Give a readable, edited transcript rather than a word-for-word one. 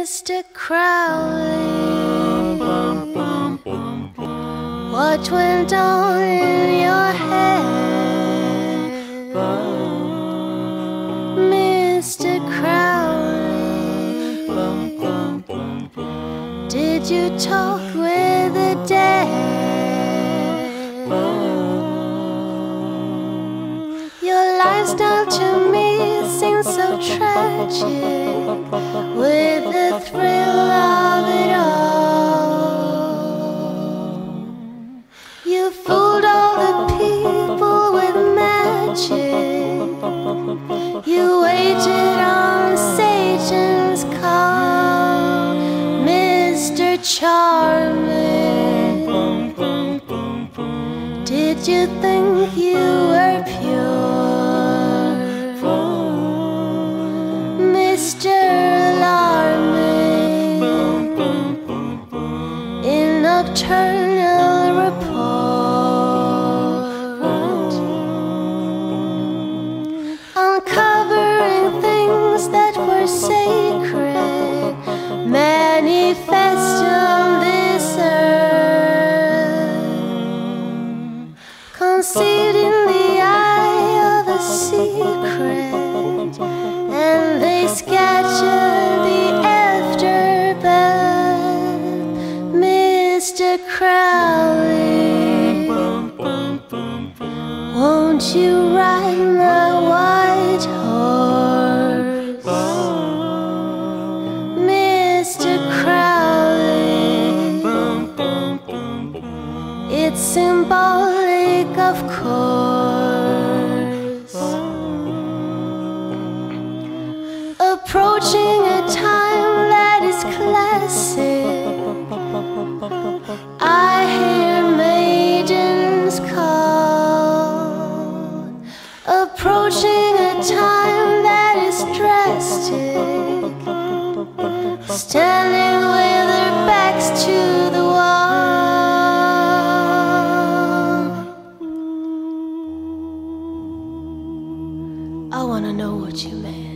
Mr. Crowley, what went on in your head? Mr. Crowley, did you talk with the dead? Your lifestyle to me seems so tragic, with the thrill of it all. You fooled all the people with magic. You waited on Satan's call, Mr. Charming. Did you think you were pure, Mr. Alarming? In nocturnal report, uncovering things that were sacred, manifest on this earth, concealed in the eye of a secret, and they scatter the afterbirth. Mr. Crowley, won't you ride my white horse? Mr. Crowley, it's symbolic, of course, approaching a time that is classic. I hear maidens call, approaching a time that is drastic, standing with their backs to the wall. I wanna know what you meant.